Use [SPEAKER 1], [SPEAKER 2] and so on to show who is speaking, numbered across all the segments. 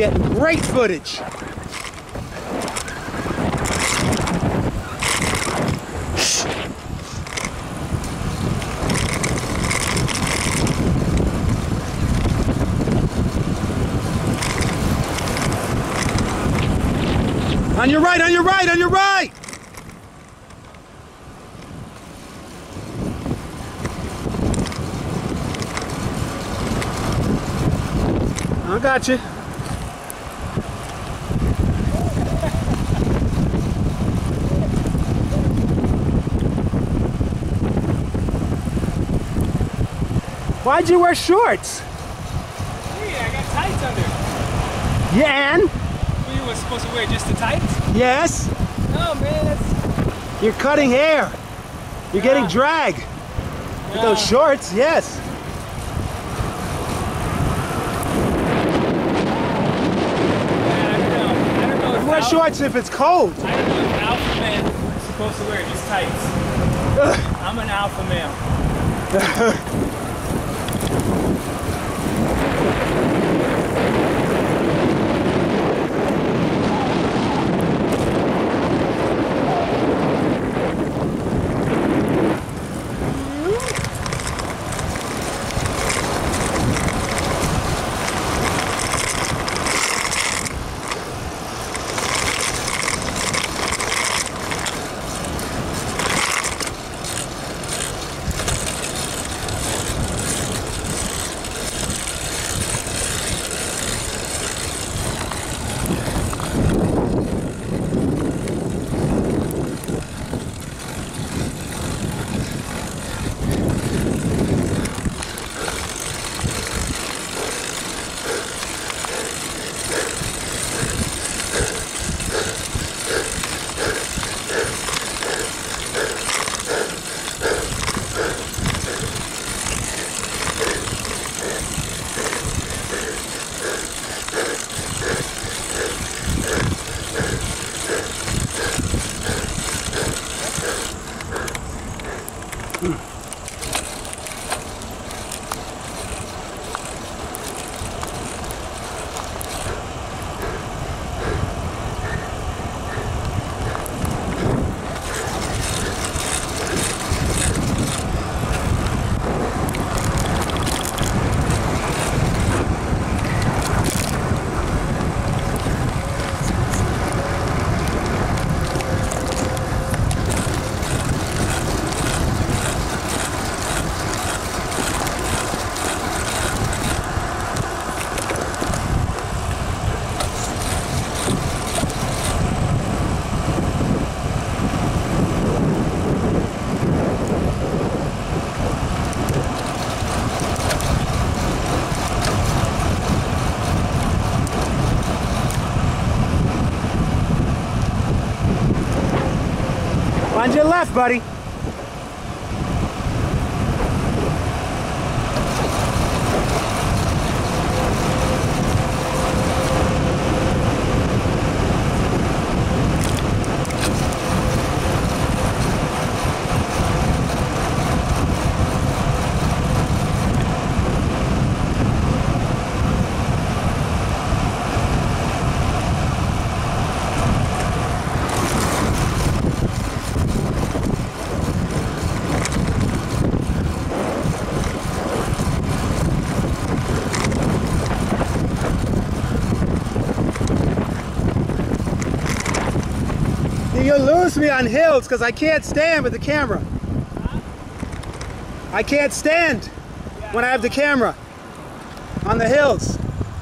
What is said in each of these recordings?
[SPEAKER 1] getting great footage. On your right, on your right, on your right! I got you. Why'd you wear shorts?
[SPEAKER 2] Hey, I got tights under.
[SPEAKER 1] Yeah, and?
[SPEAKER 2] You were supposed to wear just the tights?
[SPEAKER 1] Yes.
[SPEAKER 2] No, man, that's...
[SPEAKER 1] You're cutting hair. You're getting drag. With those shorts, yes.
[SPEAKER 2] I don't know if
[SPEAKER 1] Wear shorts if it's cold.
[SPEAKER 2] I don't know if alpha men are supposed to wear just tights. I'm an alpha male.
[SPEAKER 1] On your left, buddy. You lose me on hills because I can't stand with the camera. I can't stand when I have the camera on the hills.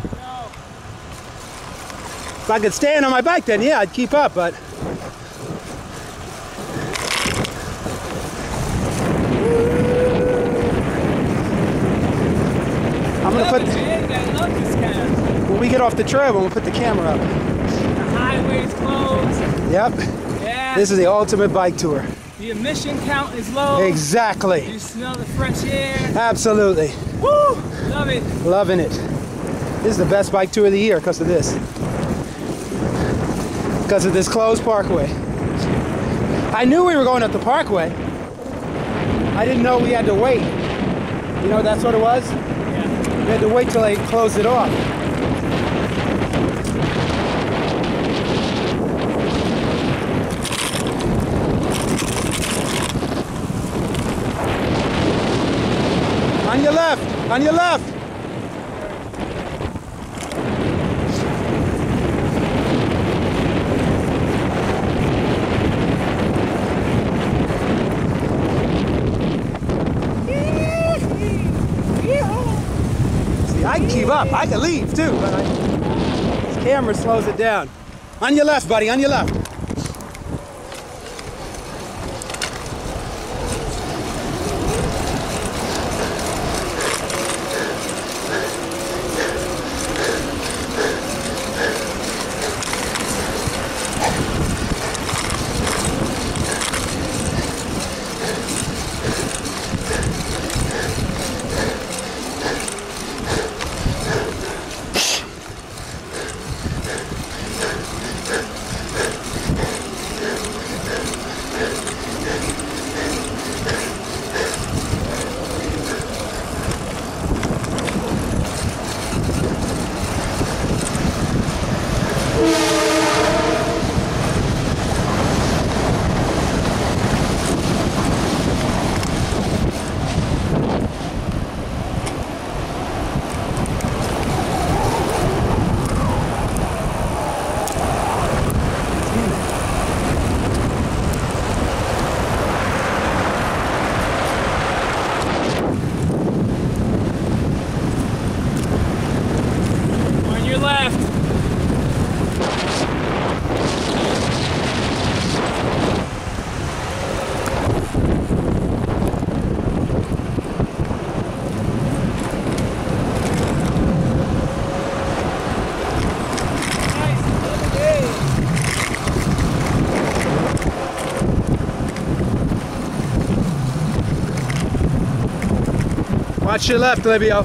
[SPEAKER 1] If I could stand on my bike, then yeah, I'd keep up, but I'm gonna put when we get off the trail, we'll put the camera up.
[SPEAKER 2] The highway's closed.
[SPEAKER 1] Yep.
[SPEAKER 2] Yeah.
[SPEAKER 1] This is the ultimate bike tour.
[SPEAKER 2] The emission count is low.
[SPEAKER 1] Exactly.
[SPEAKER 2] You smell the fresh air.
[SPEAKER 1] Absolutely.
[SPEAKER 2] Woo! Love it.
[SPEAKER 1] Loving it. This is the best bike tour of the year because of this. Because of this closed parkway. I knew we were going up the parkway. I didn't know we had to wait. You know, that's what it was?
[SPEAKER 2] Yeah.
[SPEAKER 1] We had to wait till they closed it off. On your left. On your left. See, I can keep up. I can leave too, but this camera slows it down. On your left, buddy. On your left. Watch your left, Livio.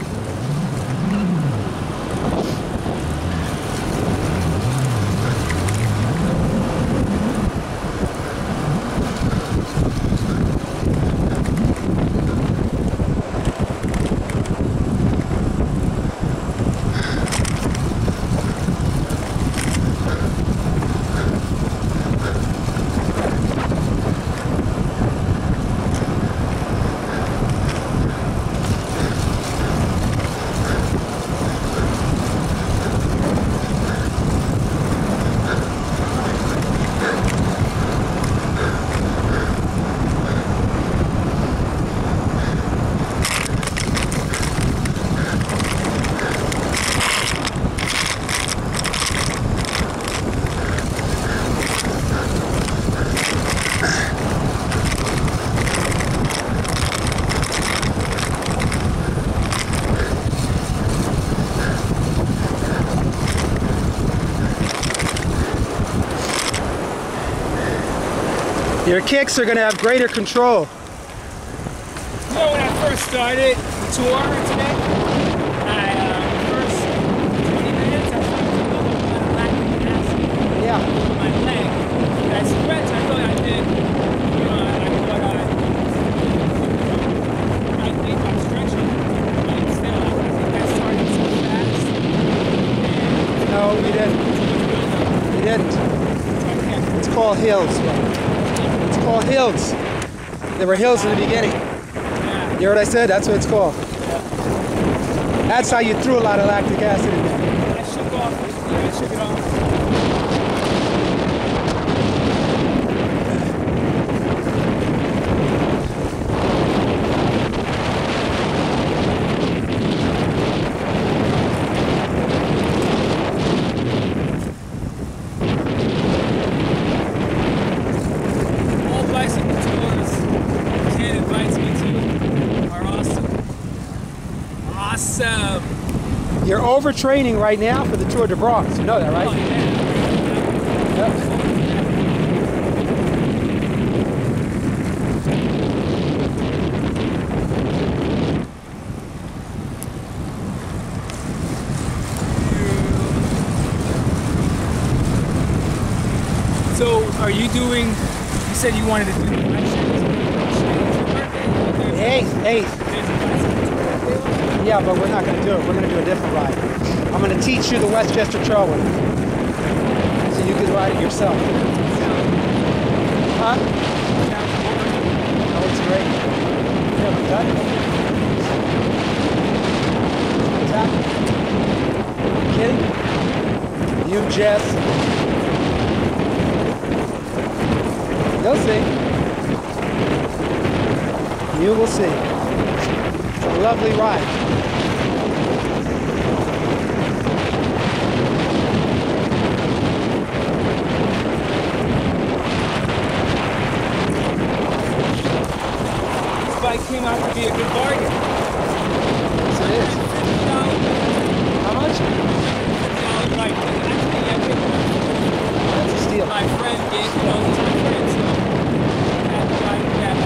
[SPEAKER 1] Your kicks are going to have greater control.
[SPEAKER 2] You know, when I first started the tour today, first 20 minutes, I felt a little bit of lactic acid on my leg. And I stretched, I thought I did, you know, I think I'm stretching, but still, I think I started so fast.
[SPEAKER 1] No, you didn't. You didn't. It's called hills, bro. It's called hills. There were hills in the beginning. You hear what I said? That's what it's called. That's how you threw a lot of lactic acid in there.
[SPEAKER 2] I shook off. Yeah, I shook it off.
[SPEAKER 1] You're overtraining right now for the Tour de Bronx. You know that, right?
[SPEAKER 2] Oh, yeah.
[SPEAKER 1] Yep.
[SPEAKER 2] So, are you doing? You said you wanted to do the
[SPEAKER 1] Eighth. Yeah, but we're not going to do it. We're going to do a different ride. I'm going to teach you the Westchester Trailway, so you can ride it yourself. Huh? Oh, it's great. You haven't done it. Jess. You'll see. You will see. It's a lovely ride.
[SPEAKER 2] This bike came out to be a good bargain.
[SPEAKER 1] Yes, it is. How much?
[SPEAKER 2] $50 bike. Actually, I picked one.
[SPEAKER 1] That's a steal.
[SPEAKER 2] My friend gave me all these my friends, so that bike that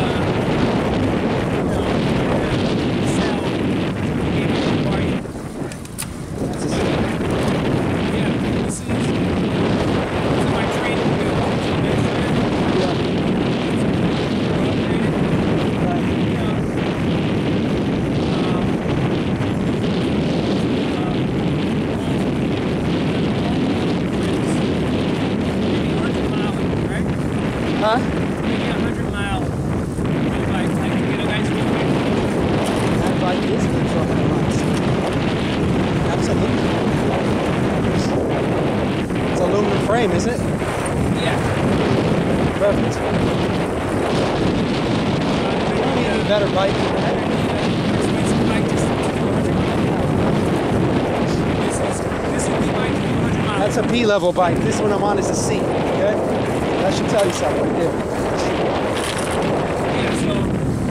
[SPEAKER 2] sell gave me a good bargain.
[SPEAKER 1] That's a steal.
[SPEAKER 2] Yeah, this is my training wheel.
[SPEAKER 1] Yeah. Right. Huh?
[SPEAKER 2] Maybe 100 mile bike. I can get a nice review.
[SPEAKER 1] That bike is good for 100 miles. Absolutely. It's aluminum frame, isn't it?
[SPEAKER 2] Yeah.
[SPEAKER 1] Perfect. You don't need a better bike than that.
[SPEAKER 2] Expensive bike just to 200 miles. This is the bike to 200 miles.
[SPEAKER 1] That's a P-level bike. This one I'm on is a C. Okay? That should tell you something right there.
[SPEAKER 2] Yeah, so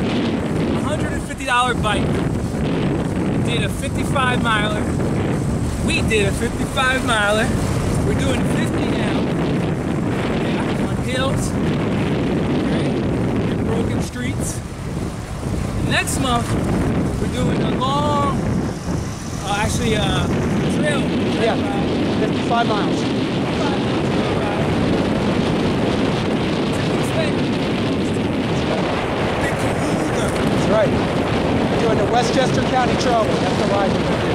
[SPEAKER 2] $150 bike. Did a 55 miler. We did a 55 miler. We're doing 50 now. Yeah, on hills. Right? In broken streets. And next month we're doing a long, trail.
[SPEAKER 1] Yeah. 55 miles. That's right. We're doing the Westchester County Trailway. That's the ride we're doing.